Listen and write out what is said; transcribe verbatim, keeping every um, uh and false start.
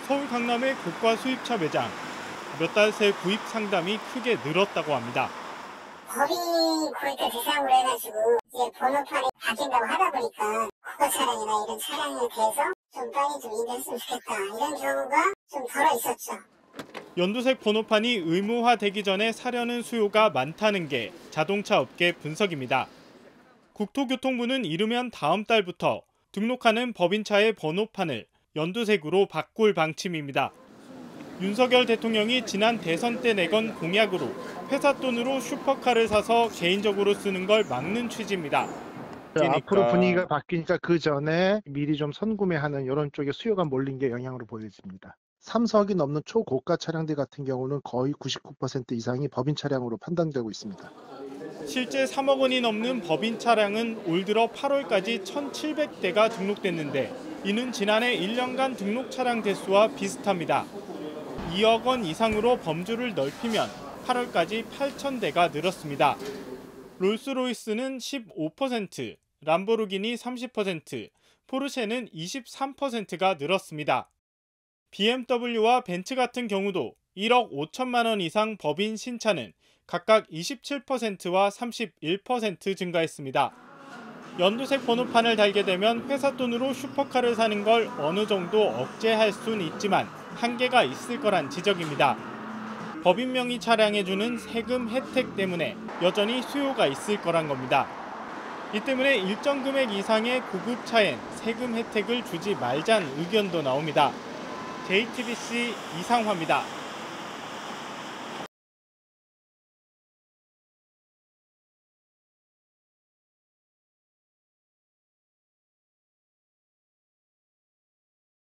서울 강남의 고가 수입차 매장. 몇 달 새 구입 상담이 크게 늘었다고 합니다. 법인 구입자 대상으로 해가지고 이제 번호판이 바뀐다고 하다 보니까 고가 차량이나 이런 차량에 대해서 좀 빨리 좀 인지했으면 좋겠다 이런 경우가 좀 덜어 있었죠. 연두색 번호판이 의무화되기 전에 사려는 수요가 많다는 게 자동차 업계 분석입니다. 국토교통부는 이르면 다음 달부터 등록하는 법인차의 번호판을 연두색으로 바꿀 방침입니다. 윤석열 대통령이 지난 대선 때 내건 공약으로 회사 돈으로 슈퍼카를 사서 개인적으로 쓰는 걸 막는 취지입니다. 앞으로 분위기가 바뀌니까 그 전에 미리 좀 선구매하는 이런 쪽에 수요가 몰린 게 영향으로 보여집니다. 삼석이 넘는 초고가 차량들 같은 경우는 거의 구십구 퍼센트 이상이 법인 차량으로 판단되고 있습니다. 실제 삼억 원이 넘는 법인 차량은 올 들어 팔월까지 천칠백 대가 등록됐는데 이는 지난해 일 년간 등록 차량 대수와 비슷합니다. 이억 원 이상으로 범주를 넓히면 팔월까지 팔천 대가 늘었습니다. 롤스로이스는 십오 퍼센트, 람보르기니 삼십 퍼센트, 포르쉐는 이십삼 퍼센트가 늘었습니다. 비엠더블유와 벤츠 같은 경우도 일억 오천만 원 이상 법인 신차는 각각 이십칠 퍼센트와 삼십일 퍼센트 증가했습니다. 연두색 번호판을 달게 되면 회사 돈으로 슈퍼카를 사는 걸 어느 정도 억제할 수는 있지만 한계가 있을 거란 지적입니다. 법인 명의 차량에 주는 세금 혜택 때문에 여전히 수요가 있을 거란 겁니다. 이 때문에 일정 금액 이상의 고급차엔 세금 혜택을 주지 말자는 의견도 나옵니다. 제이티비씨 이상화입니다.